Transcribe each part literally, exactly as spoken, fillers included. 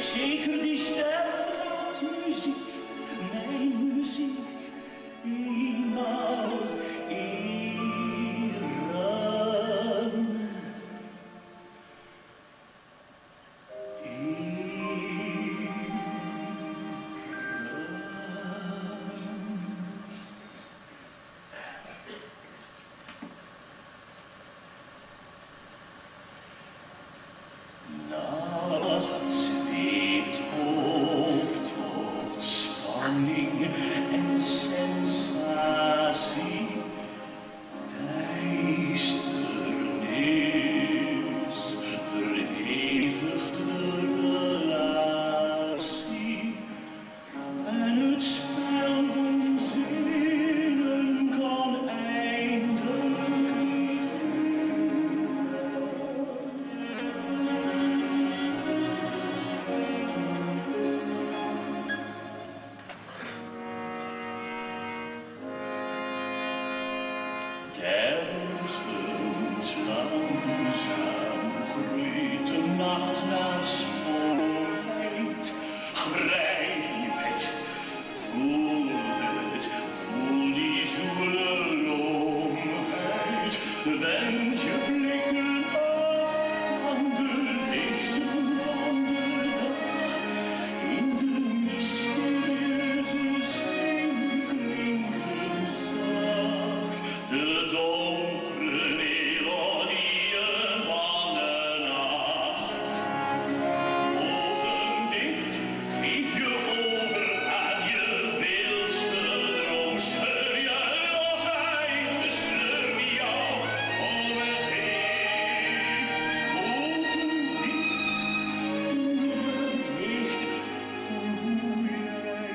zeker die straatmuziek, mijn muziek, eenmaal Iran. Nacht zweeft op tot spanning en sensatie, duisternis verhevigt de relatie en het spel van zinnen kan eindelijk niet Tergend langzaam groeit de nacht naar schoonheid. Grijp het, voel het, voel die zoele loomheid. Wend je blikken af aan de lichten van de dag. In de mysterieuze stem klinken zacht de donkere melodieën van de nacht. Ogen dicht, geef je over aan je wildste droom. Scheur je los uit de sleur die jou overgeeft. Ogen dicht, voel je licht van hoe jij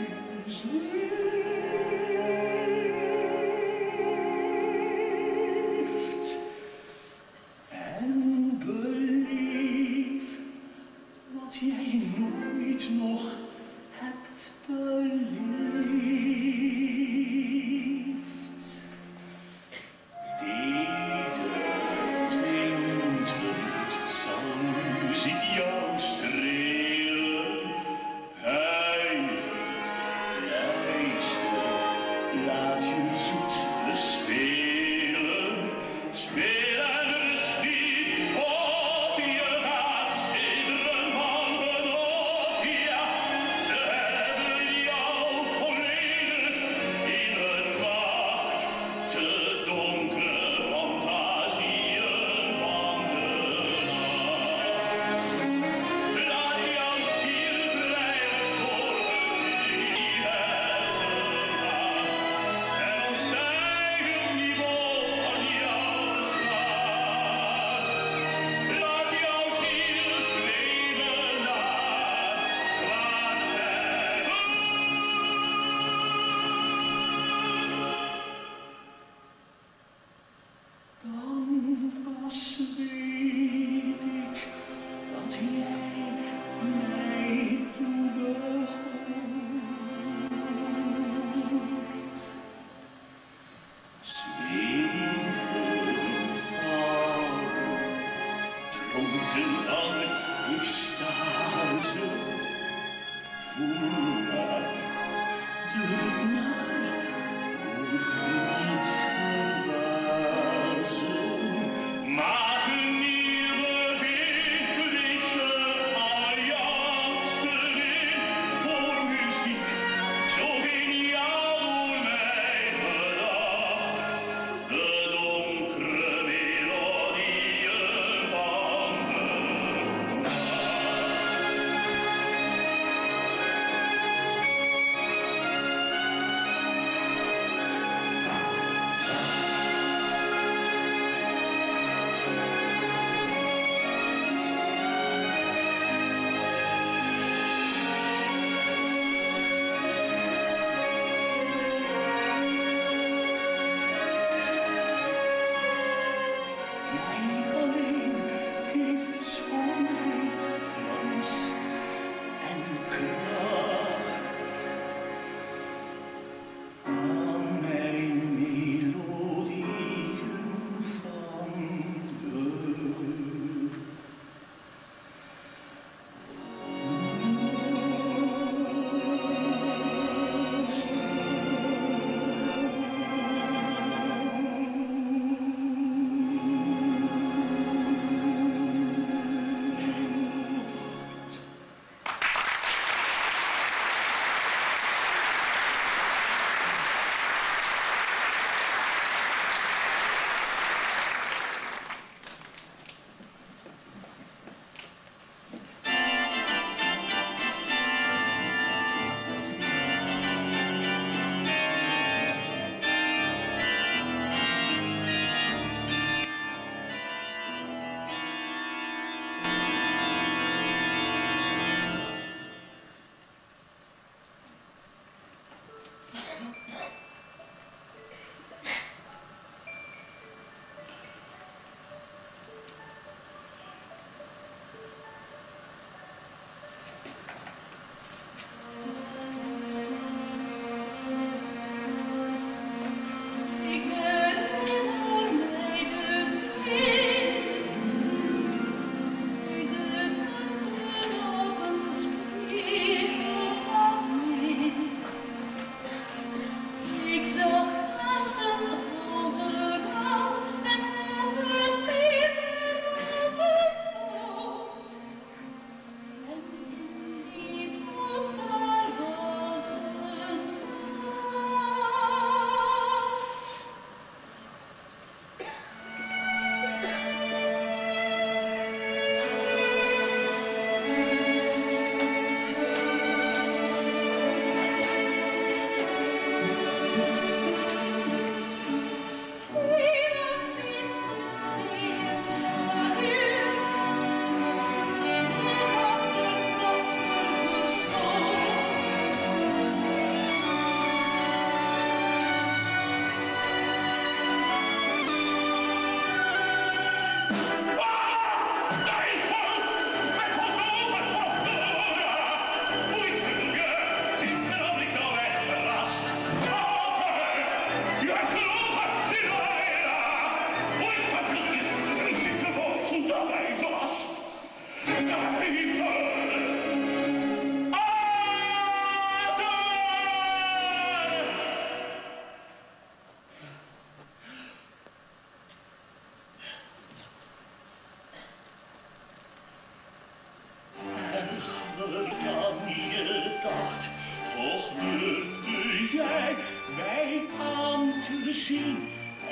zweeft. En beleef wat jij nooit nog hebt beleefd. Teder tintend zal muziek jou strelen. Huiver, luister, laat je zoet bespelen. Speel en schiet op, je gaat sidderen van genot. Ja, ze hebben jou volledig in hun macht. Te donkere fantasieën van de nacht. Laat jouw ziel drijven door het universum gaan en ontstijgen het niveau van jouw bestaan. Laat jouw ziel streven naar waanzijn. Dan pas weet ik dat jij mij toebehoort. Zweven, vallen, dronken van extase. Voel maar, durf maar, hoef niet verbazen. Maak een nieuw begin, wissel al jouw angsten in voor muziek, zo geniaal door mij bedacht. De donkere melodieën van de nacht.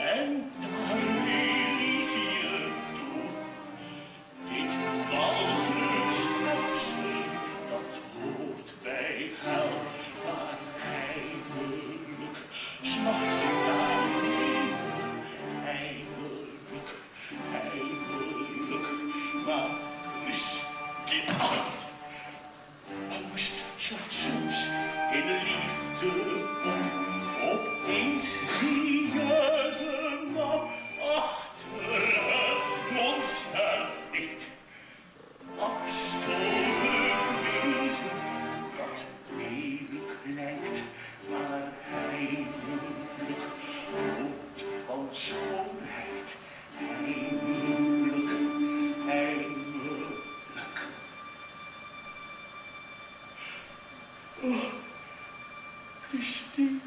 En daarmee liet je toe dit walgelijk schepsel, dat hoort bij hel, maar heimelijk smacht je naar hemel. Heimelijk, heimelijk, maar mis dit af. Angst slaat soms in de liefde om. Opeens zie je de man achter het monster dicht. Afstotelijk wezen dat eeuwig lijkt, maar heimelijk roept van schoonheid. Heimelijk, heimelijk. Oh, Christine.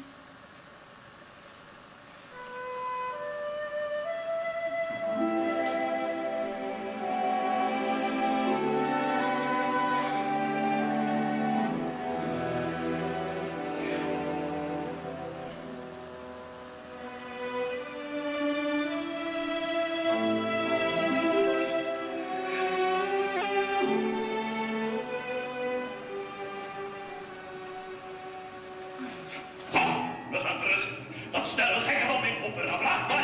Dat stel gekke van mijn opera vraagt.